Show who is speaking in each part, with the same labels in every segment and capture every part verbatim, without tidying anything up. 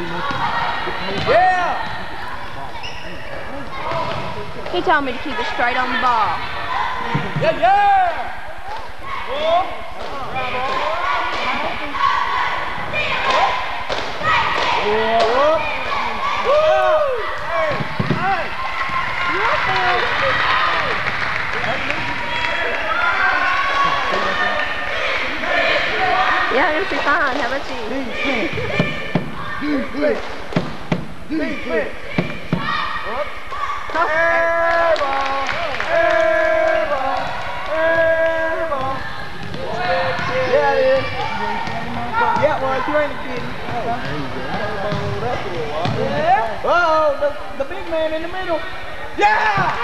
Speaker 1: Yeah!
Speaker 2: He told me to keep it straight on the ball.
Speaker 1: Yeah, yeah! Oh. Whoa. Woo! Hey, hey!
Speaker 2: Yeah, I'm gonna be fine. How about you?
Speaker 1: Defense. Defense. Defense. Air ball. Air ball. Air ball. Yeah, it is. Yeah, well, you ain't a kid. Yeah. Oh, the, the big man in the middle. Yeah!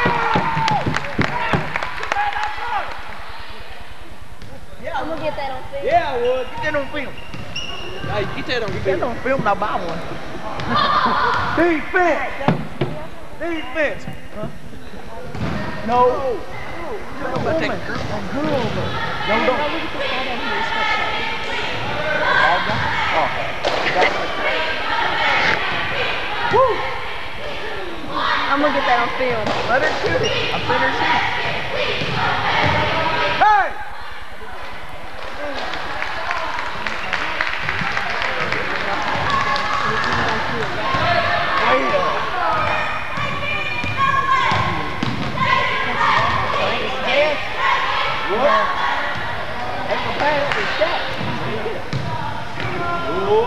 Speaker 1: Yeah,
Speaker 2: I'm gonna get that on film.
Speaker 1: Yeah, I would. Get that on film. Hey, get that on, get that on film and I'll buy one. Defense! Defense! Huh? No. No. No. No. No. No. No. No. Woo!
Speaker 2: I'm gonna get that on film.
Speaker 1: Let her shoot it. I'm letting her shoot it. Hey! What? That's the pass of the shot. Ooh.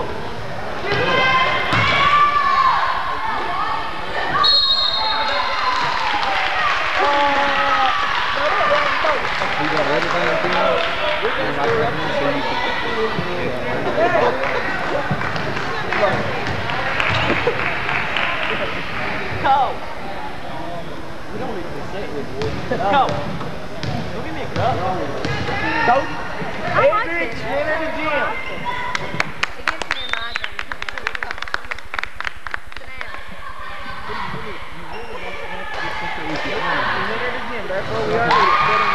Speaker 1: You got everything up here? Cole. We don't need to sit with you. Cole. Go give me a cup. Go. Edmonson, enter the gym.
Speaker 2: It gets me in my dream. Sit down.
Speaker 1: Enter the gym. That's what we are doing.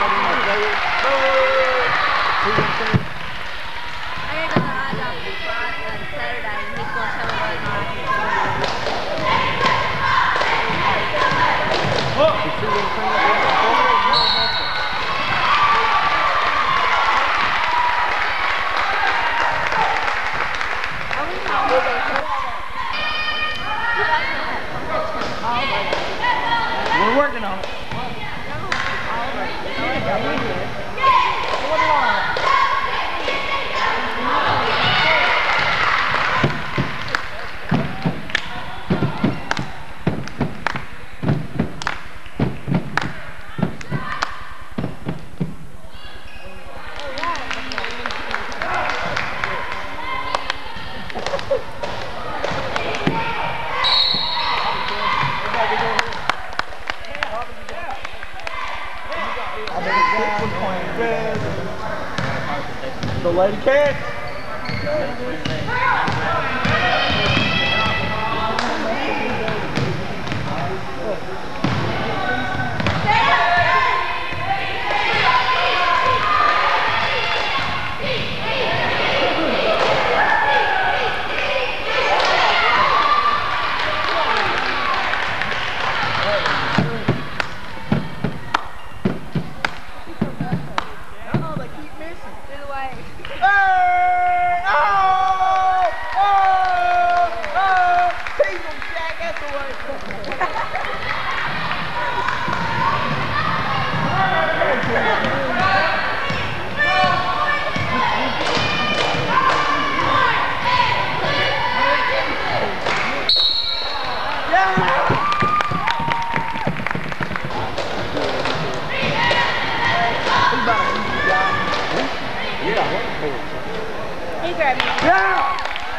Speaker 2: I gotta go to the eye doctor Friday and Saturday, and he's gonna tell me whether or not I can
Speaker 1: Look. We're working on it. The lady catch.
Speaker 2: He grabbed me.
Speaker 1: Yeah!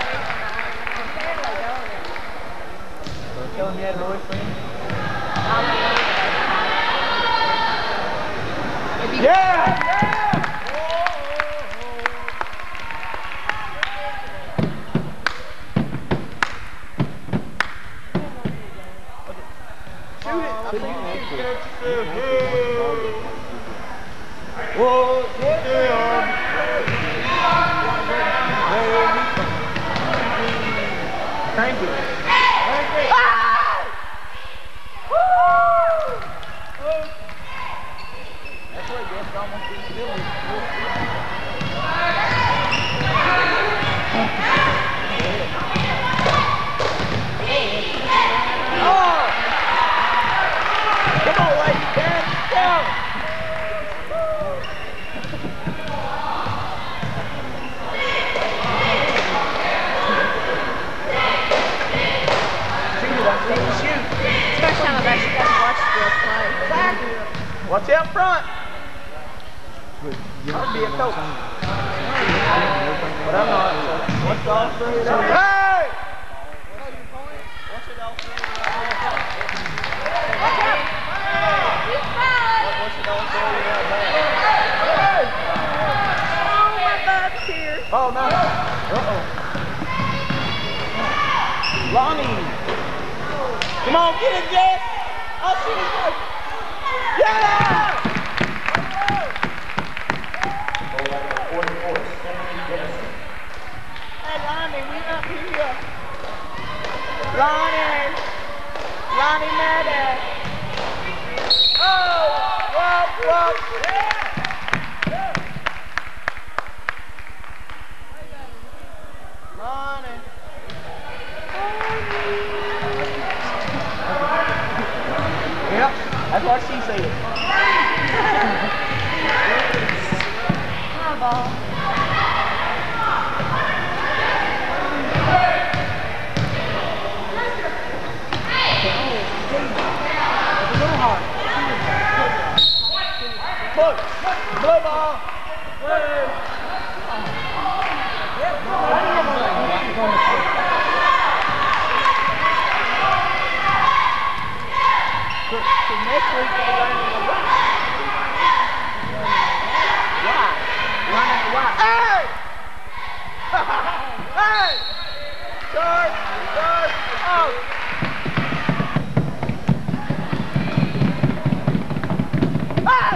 Speaker 1: Tell him you had a boyfriend. Yeah! Shoot it! Whoa, yeah. Crank it. Ah! Woo! Oh. That's what it gets almost these Phillies. Oh! Come on, lady, Dad, go! Shoot.
Speaker 2: First time I've actually got to watch this play.
Speaker 1: Watch out front. I'll be a coach. But I'm not. Watch all three of them. Hey! Watch it all three of them. Watch out!
Speaker 2: He's fine!
Speaker 1: Watch it all three of them.
Speaker 2: Oh, my bug's here.
Speaker 1: Oh, no. Uh-oh. Lonnie. Come on, get it, Jess! I'll shoot it, Jess! Yeah! Hey, Lonnie, we up here. Lonnie! Lonnie Madden! Oh! Whoa, whoa! Lonnie! Yep, that's what she said.
Speaker 2: My ball.
Speaker 1: Look, blue ball. So next week they're running the white. Why? Running the white. Hey! Hey! Charge! Charge! Out! Hey!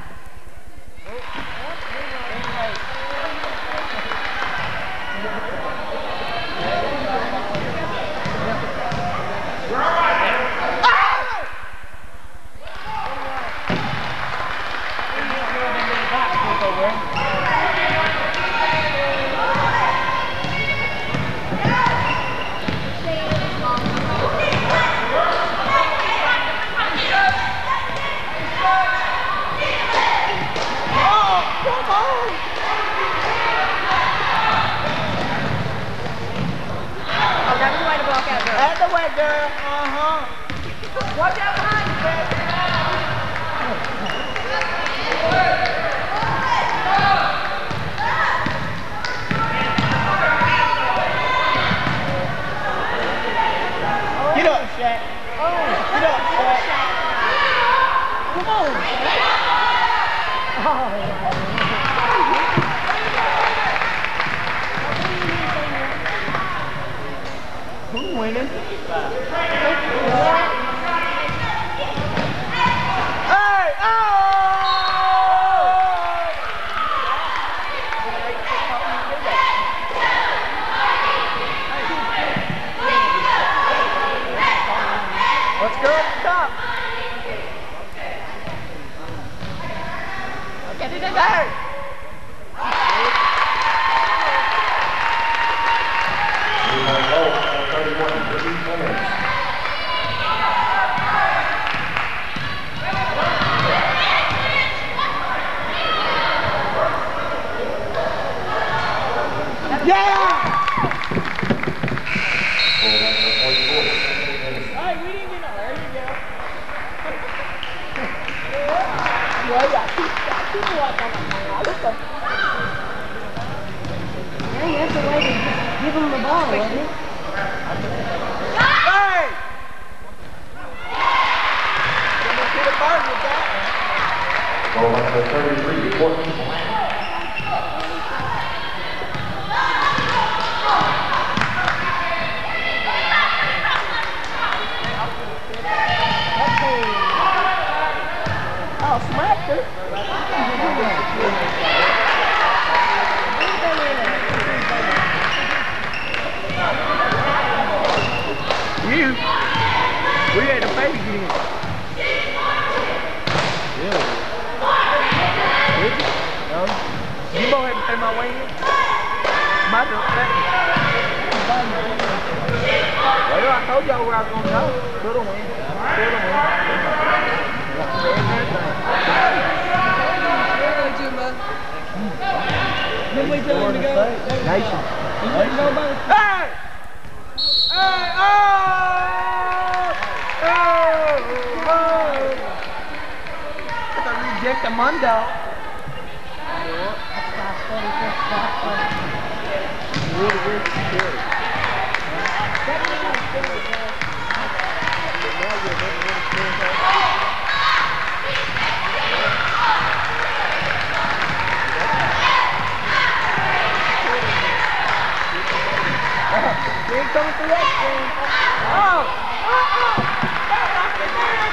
Speaker 1: Out the way, girl. Uh-huh. Watch out behind you, baby. Get up, Shaq. Oh, get up, Shaq. Come on, Shaq. Oh. Who's winning? Hey! Oh! Let's go at the top. Okay, hey! Yeah! Hey, we didn't get no. There you go. Yeah, yeah. Keep watching on that. Look up.
Speaker 2: Yeah, that's the way to give him the ball, isn't it?
Speaker 1: Hey! You're going to get a bird with that.
Speaker 3: Goal number thirty-three, fourteen.
Speaker 1: Oh, smacked her. you get in. Yeah. Did you? No. You both had to pay my way in? My don't let me. Well, I told y'all where I was going to go. Could have win. Could have win.
Speaker 4: Then we tell him to go.
Speaker 1: Nation.
Speaker 4: Hey!
Speaker 1: Hey! Oh! Oh! Oh! That's a reject a Mundo. Really good security. You ain't coming through that screen. Oh! Oh! Oh! That locked it down!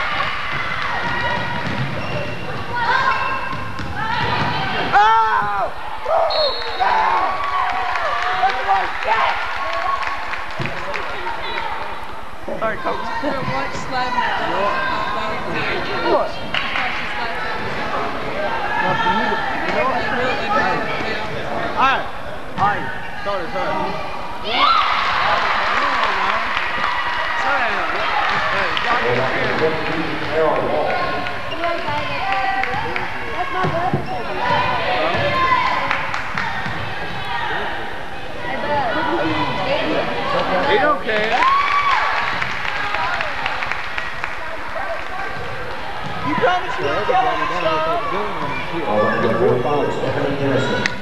Speaker 1: Oh! Oh! Yeah! Look at my shot! Alright, coach.
Speaker 4: Watch slide that.
Speaker 1: What? Nothing new. You know what? Alright. Alright. Start it, start it. He don't care. You promised me to tell him to stop.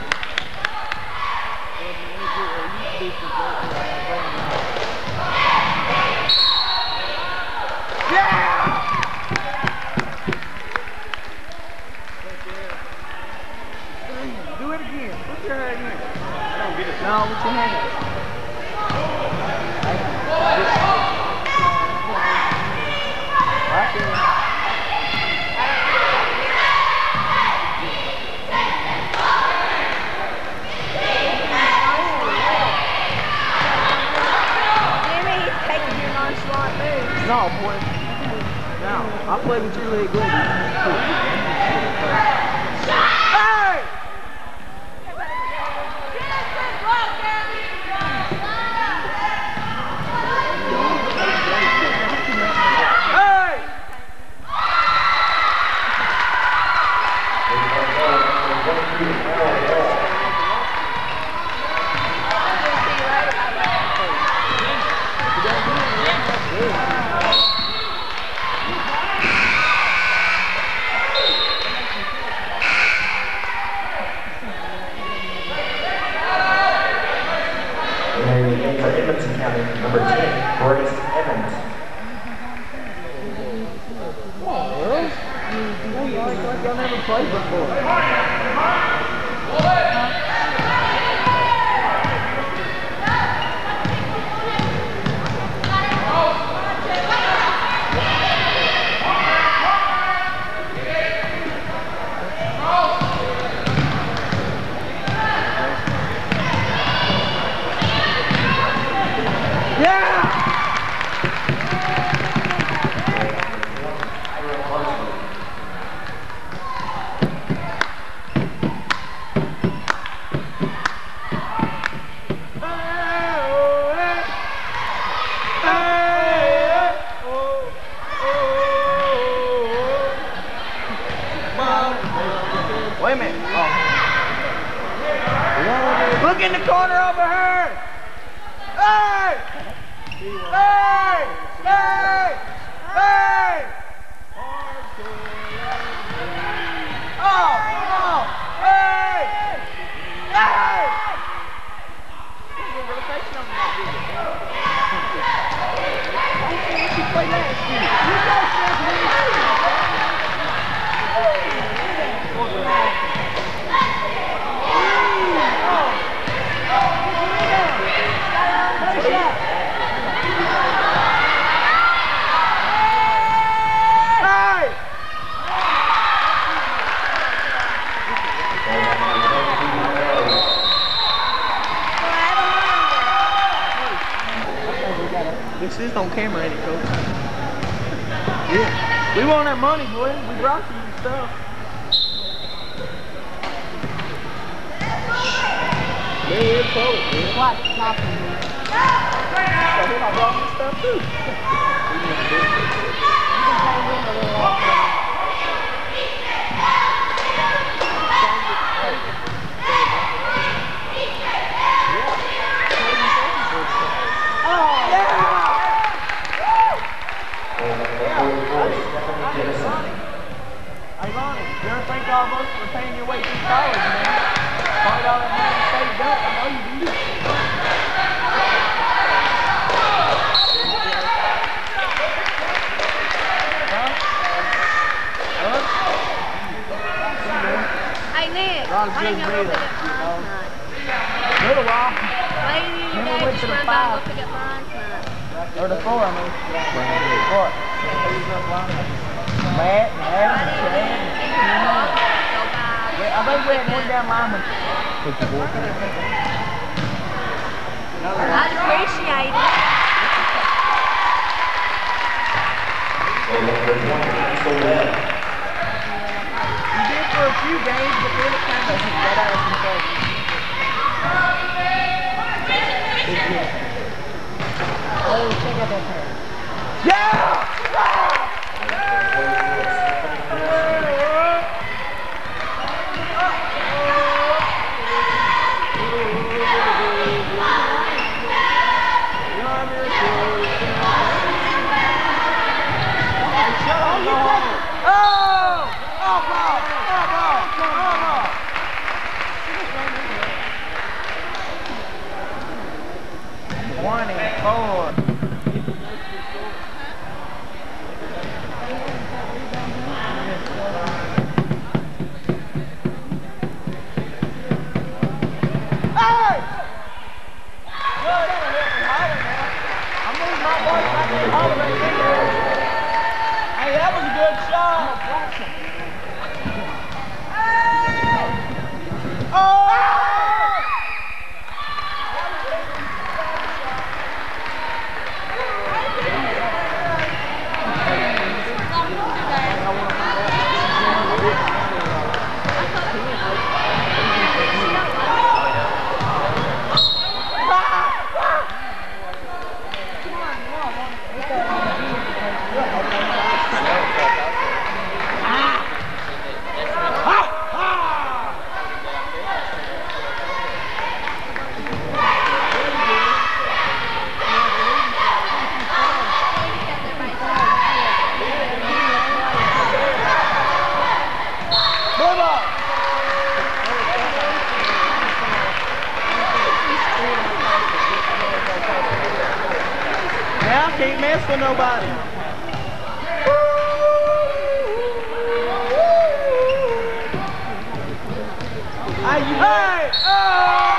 Speaker 1: Do it again. Put your hand in. No, with your hand. Right there. No, boy. Now, I play with your leg good. Hey! Hey!
Speaker 3: For Edmonson County, number ten, Grayson.
Speaker 1: Come on, girls. You act like y'all never played before. Wait a minute. Oh. Look in the corner over her. Hey! Hey! Hey! Hey! Oh! Oh! Hey! Hey! She played that. You guys This is on camera, ain't it, Coach? Yeah. We want that money, boy. We brought you stuff. Yeah, it's cold, man.
Speaker 4: Watch, stop him.
Speaker 1: So here I brought you stuff too. Ironic. You ever think all of us were paying your way through college, man? Find all that money saved up. I know you do. Huh? Huh?
Speaker 2: Hey, Nick,
Speaker 1: Ron's
Speaker 2: why didn't
Speaker 1: good
Speaker 2: you go
Speaker 1: meal,
Speaker 2: pick up
Speaker 1: you know.
Speaker 2: Brian's nut?
Speaker 1: Little while.
Speaker 2: Why didn't you
Speaker 1: Then we
Speaker 2: guys
Speaker 1: went
Speaker 2: just
Speaker 1: to the
Speaker 2: run by and
Speaker 1: five.
Speaker 2: go pick up Brian's nut?
Speaker 1: Or the four, I mean. What? Matt, and Adam, and Chad, and Tina. Yeah, I think we had one down lineman.
Speaker 2: I'd appreciate it.
Speaker 1: You did for a few games, but then it kind of got out of control.
Speaker 4: Oh, check out that pair.
Speaker 1: Yeah! One and four. Hey! Good. I'm moving my voice back to the holler right there. Hey, that was a good shot. Oh! Can't mess with nobody. Hey, you hey! Oh!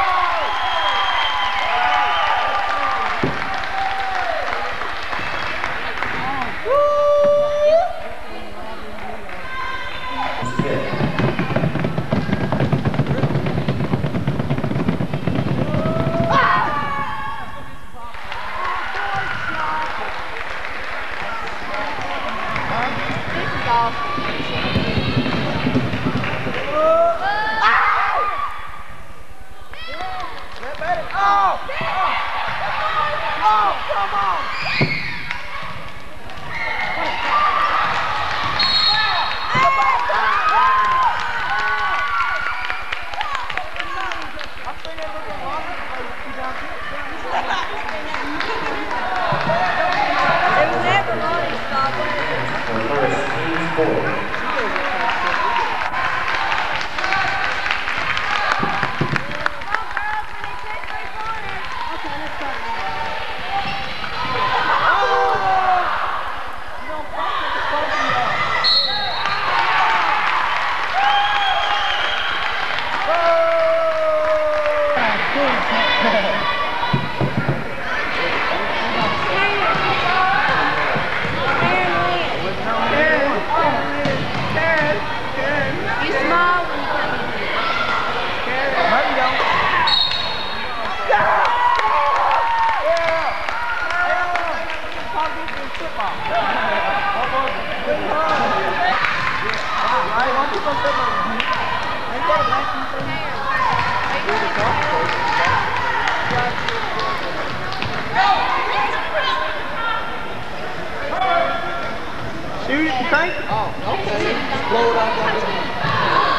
Speaker 1: Shoot it and crank it. Oh, okay. Just blow it off like that.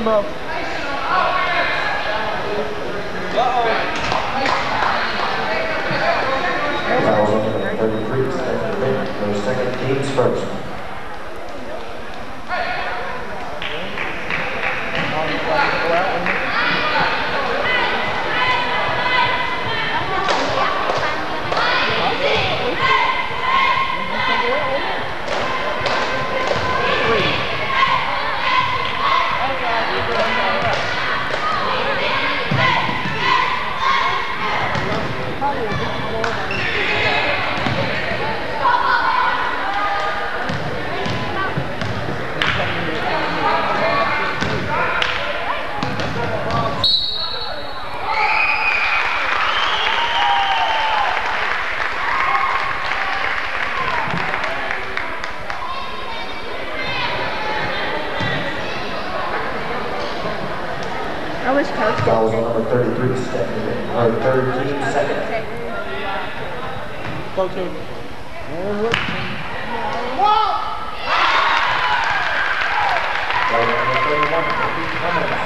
Speaker 1: Mo.
Speaker 3: Fouls on number thirty-three, second minute. Those second teams first.
Speaker 2: I wish Coach
Speaker 3: Fouls on number thirty-three, second minute. Or third team, second.
Speaker 1: Go to him.
Speaker 3: Fouls on number thirty-one, Cummins.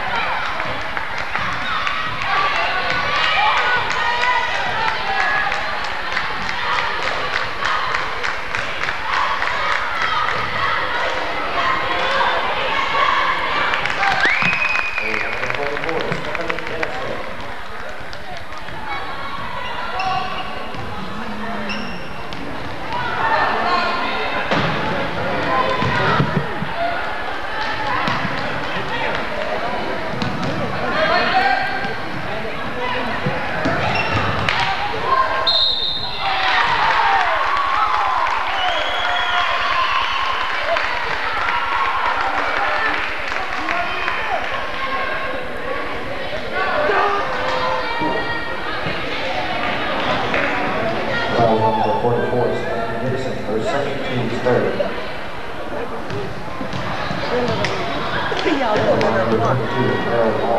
Speaker 3: Foul on number forty-four, Edmonson, her second team's third. Foul on number twenty-two, Harold Hall.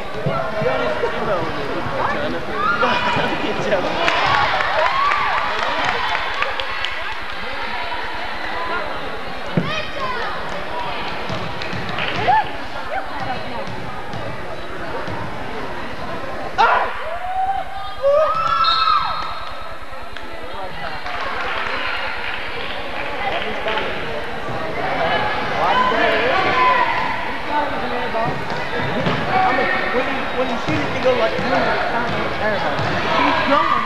Speaker 1: When you shoot it, they go like, he's going.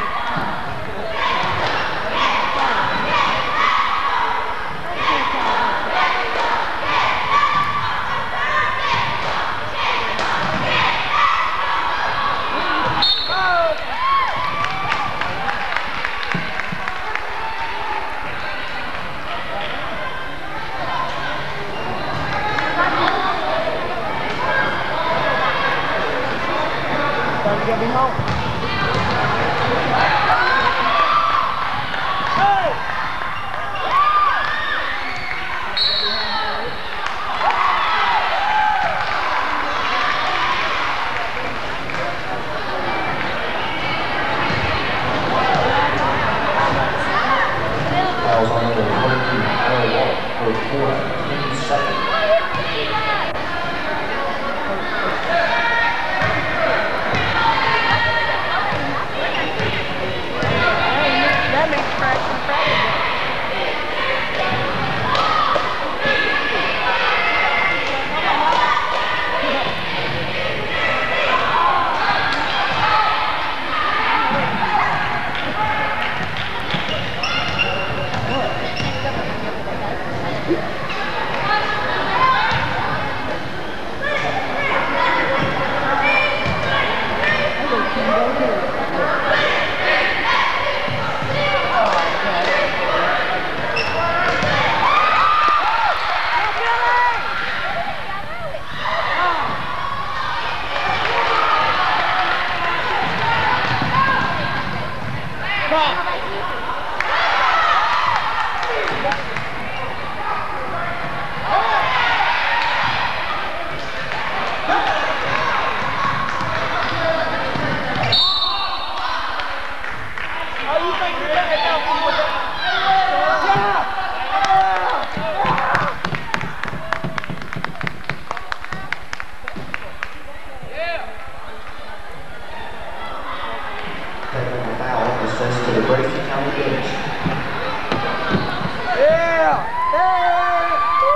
Speaker 1: Time to get me home.
Speaker 3: Fouls on number twenty-two, Harold Hall, her fourth, team second.
Speaker 2: That makes fresh and fresh.
Speaker 3: Technical foul is sent to the Grayson County bench.
Speaker 1: Yeah! Yeah!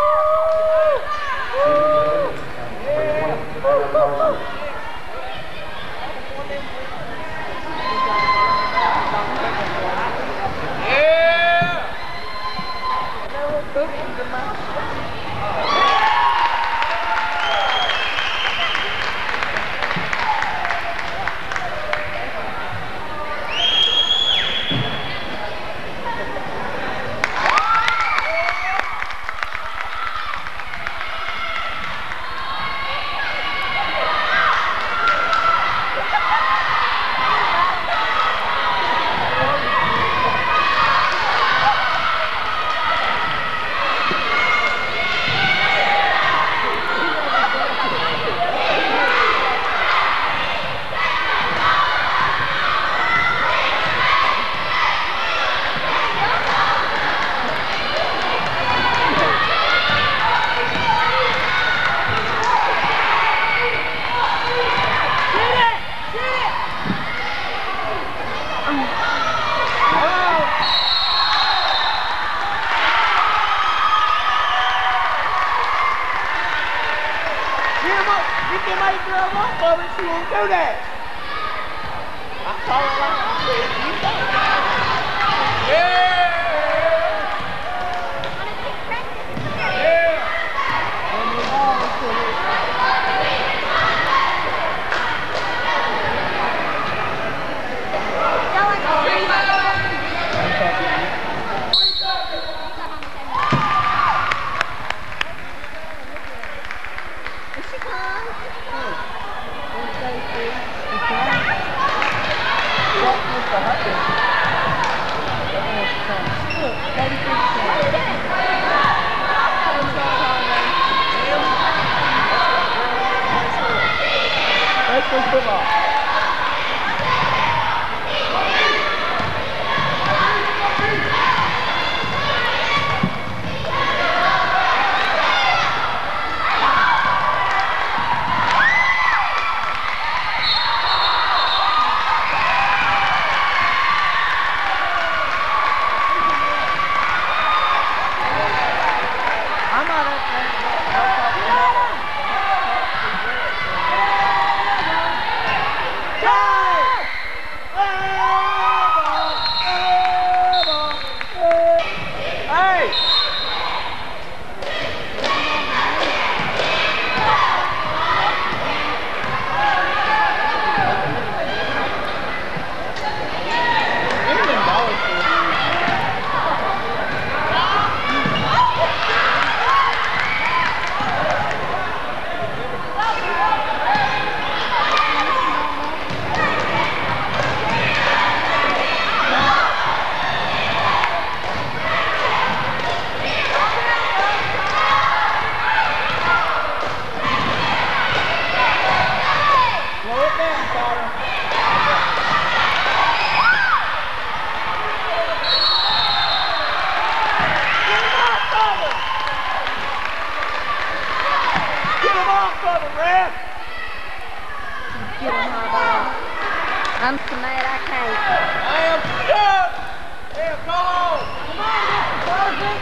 Speaker 2: I'm so mad I can't.
Speaker 1: I am stuck! Here, go home! Come on, Mister Perfect!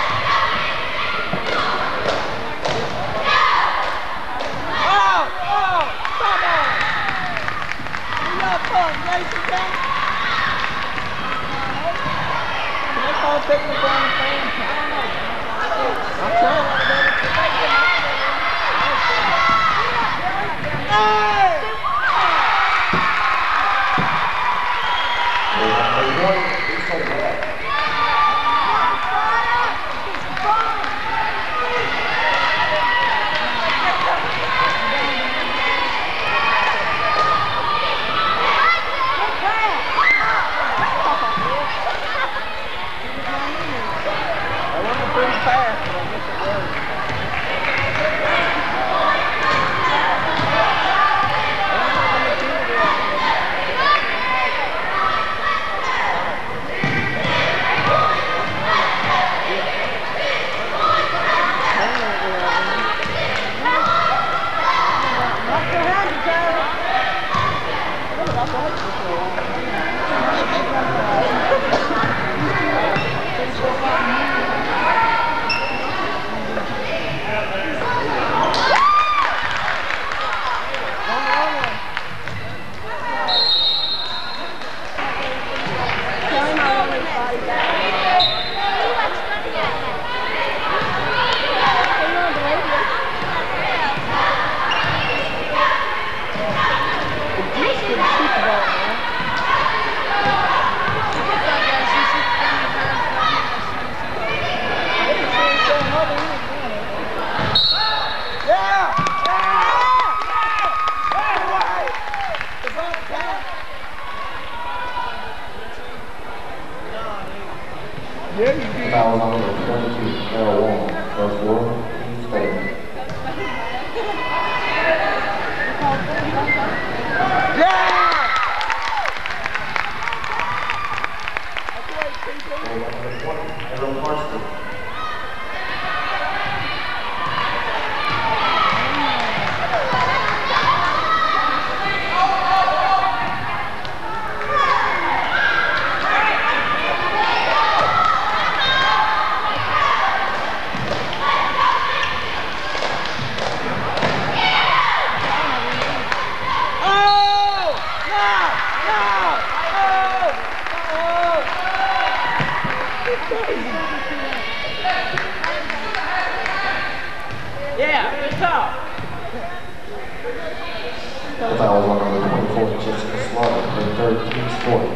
Speaker 1: Oh! Oh! Come on! You got fun, Grayson County? Can they call technical on the fan? I don't know. I'm trying to do it. Hey! That's
Speaker 3: Foul on number twenty-two, Carol Wong, first four, team statement. Everyone Parsons.
Speaker 1: Yeah, good talk.
Speaker 3: The foul is on number twenty-four, Jessica Slaughter, her third team sport.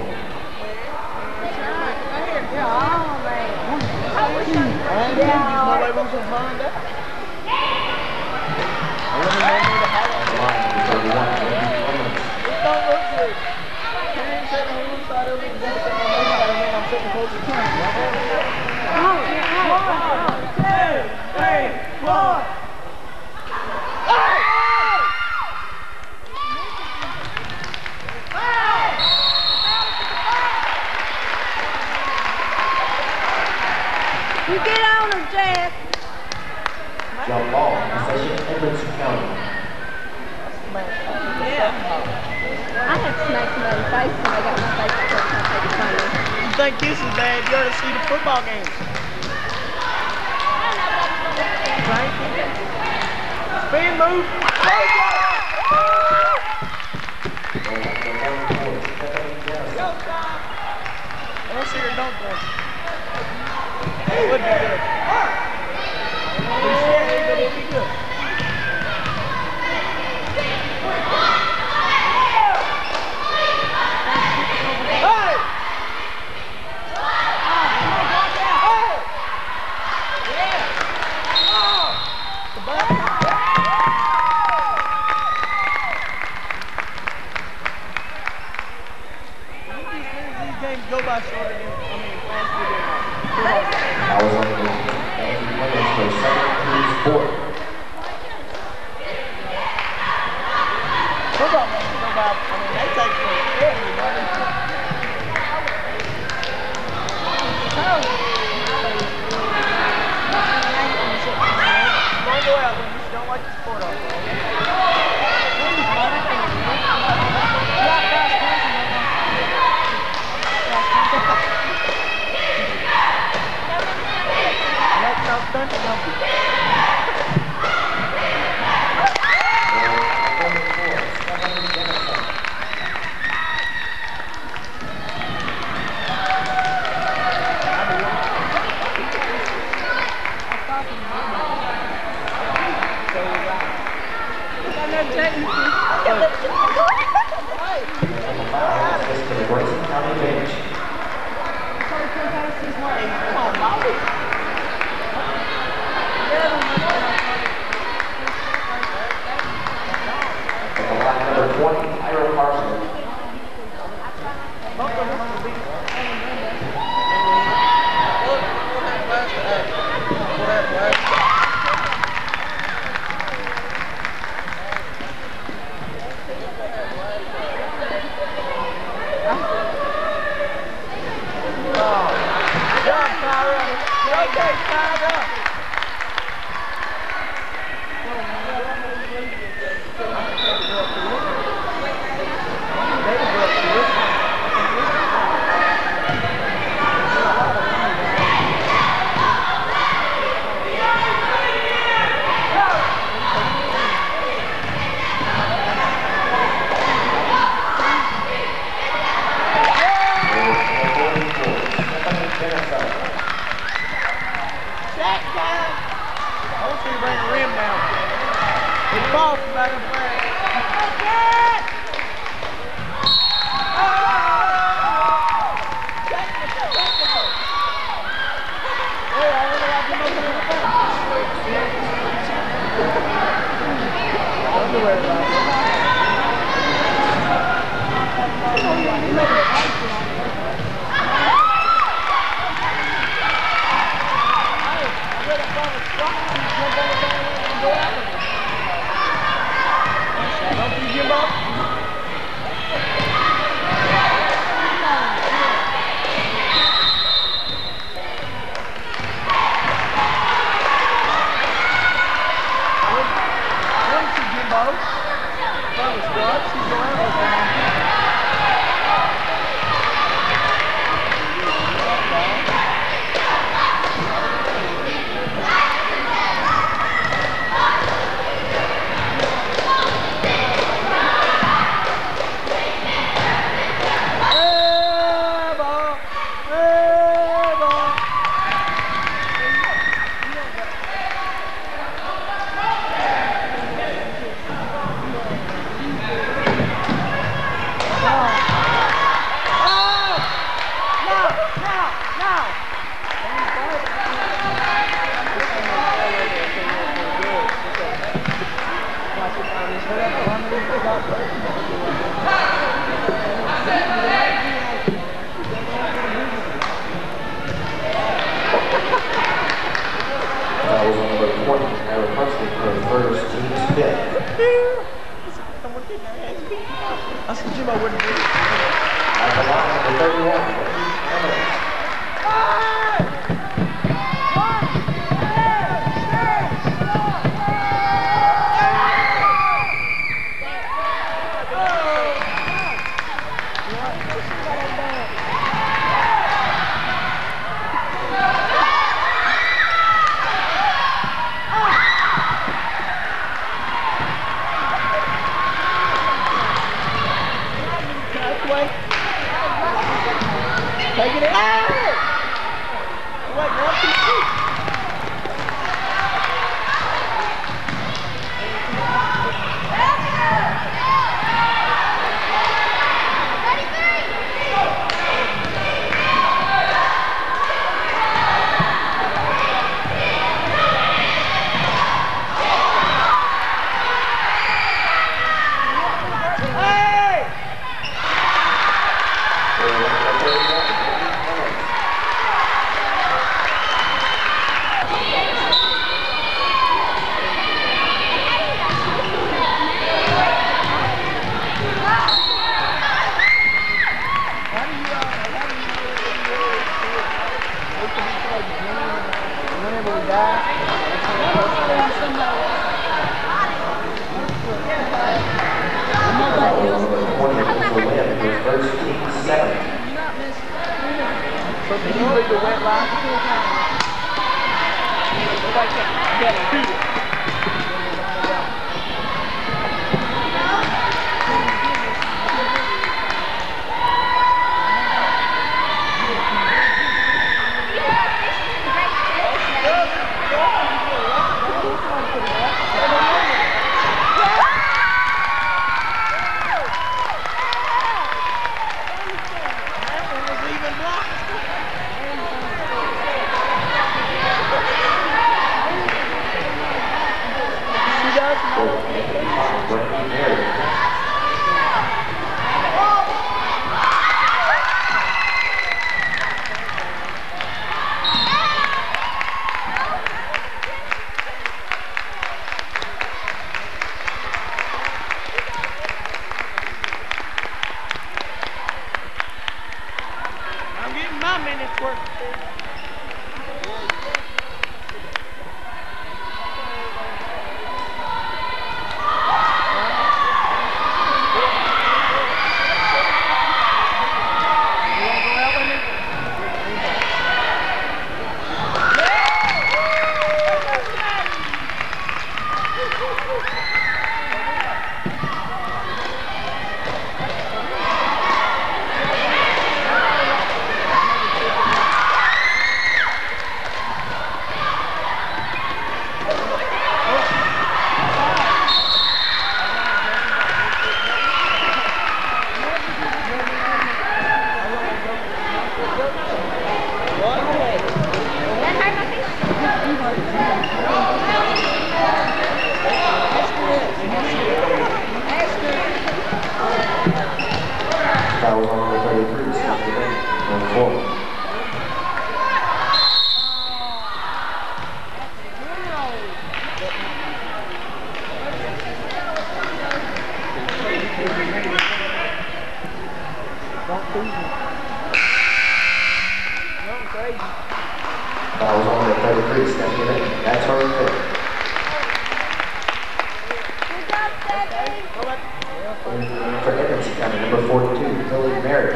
Speaker 2: You get on her, Jeff.
Speaker 3: Jump ball, possession, Edmonson County.
Speaker 2: I have smacked somebody in the face when I got my face cut. I take it from me.
Speaker 1: You think this is bad? You ought to see the football games. Spin move. I don't see her dunk there. It would be good. It's scary, but it'd be good. Hey! These games go by shorter than, I mean, faster than.
Speaker 3: I was on the players for second team sport.
Speaker 1: Football games go by, I mean, they take forever, buddy. Don't go out when you don't like the sport on. Don't you don't be. False back and forth.
Speaker 5: That's the gym I wouldn't do.
Speaker 3: At the line, number thirty-one, Edmonson.
Speaker 1: Taking it out! Wait, one, two, three.
Speaker 3: Foul on number thirty-three, second event, number four. Foul on number thirty-three, second event. That's her fifth. For Edmonson County, number forty-two, Billy Mary.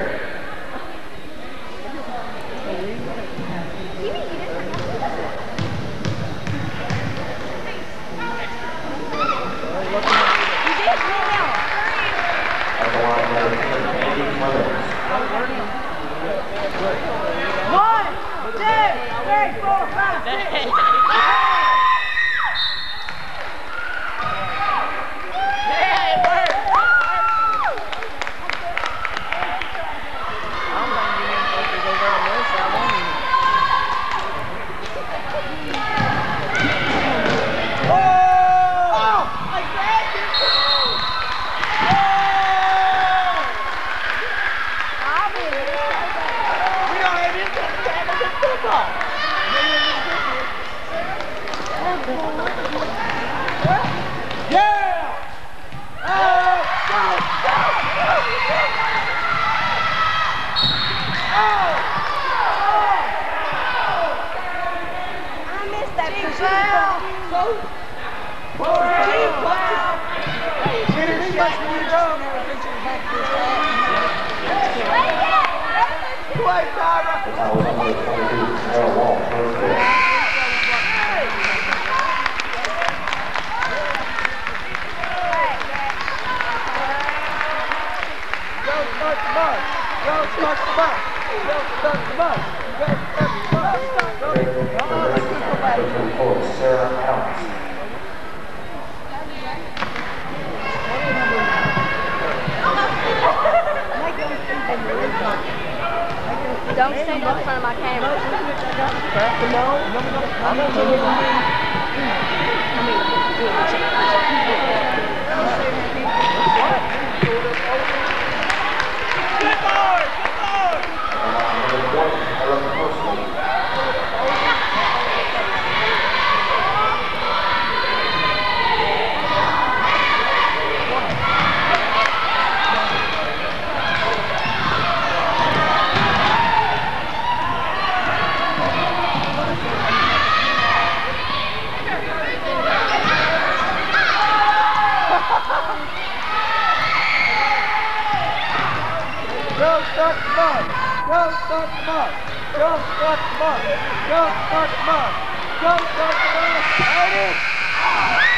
Speaker 3: At the line, number ten, Andy Clemens.
Speaker 1: One, two, three, four, five, six.
Speaker 2: Don't stand up in front of my camera.
Speaker 1: Don't start the bus! Don't start the bus! Don't start the bus! Don't start the bus! Don't start the bus! Out it!